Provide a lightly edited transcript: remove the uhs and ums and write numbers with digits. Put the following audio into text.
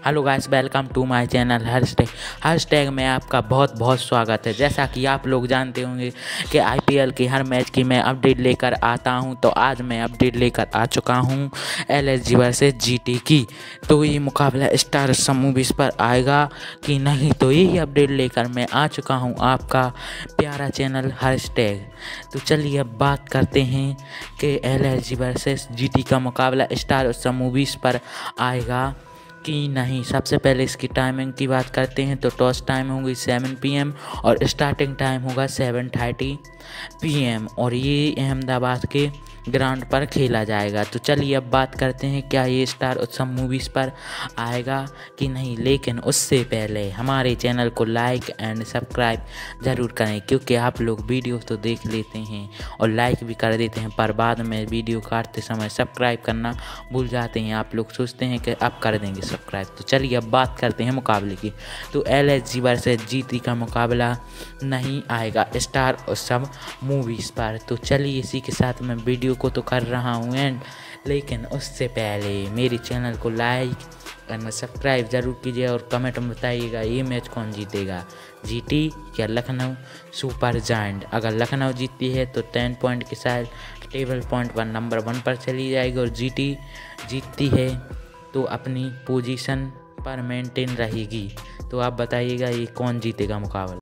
Hello guys, welcome to my channel hashtag में आपका बहुत बहुत स्वागत है। जैसा कि आप लोग जानते होंगे कि आईपीएल की हर मैच की मैं अपडेट लेकर आता हूं, तो आज मैं अपडेट लेकर आ चुका हूं एलएसजी वर्सेस जीटी की। तो ये मुकाबला स्टार मूवीज पर आएगा कि नहीं, तो यही अपडेट लेकर मैं आ चुका हूं आपका प्यारा चैनल हैशटैग। तो चलिए अब बात करते हैं कि एलएसजी वर्सेस जीटी का मुकाबला स्टार मूवीज पर आएगा कि नहीं। सबसे पहले इसकी टाइमिंग की बात करते हैं तो टॉस टाइम होगी 7 PM और स्टार्टिंग टाइम होगा 7:30 PM और ये अहमदाबाद के ग्राउंड पर खेला जाएगा। तो चलिए अब बात करते हैं क्या ये स्टार उत्सव मूवीज़ पर आएगा कि नहीं। लेकिन उससे पहले हमारे चैनल को लाइक एंड सब्सक्राइब ज़रूर करें, क्योंकि आप लोग वीडियो तो देख लेते हैं और लाइक भी कर देते हैं, पर बाद में वीडियो काटते समय सब्सक्राइब करना भूल जाते हैं। आप लोग सोचते हैं कि अब कर देंगे सब्सक्राइब। तो चलिए अब बात करते हैं मुकाबले की। तो एलएसजी वर्सेस जीटी का मुकाबला नहीं आएगा स्टार उत्सव मूवीज़ पर। तो चलिए इसी के साथ मैं वीडियो को तो कर रहा हूँ एंड, लेकिन उससे पहले मेरे चैनल को लाइक और सब्सक्राइब ज़रूर कीजिए और कमेंट में बताइएगा ये मैच कौन जीतेगा, जीटी या लखनऊ सुपर जायंट। अगर लखनऊ जीतती है तो 10 पॉइंट के साथ टेबल पॉइंट नंबर 1 पर चली जाएगी और जीटी जीतती है तो अपनी पोजीशन पर मेंटेन रहेगी। तो आप बताइएगा ये कौन जीतेगा मुकाबला।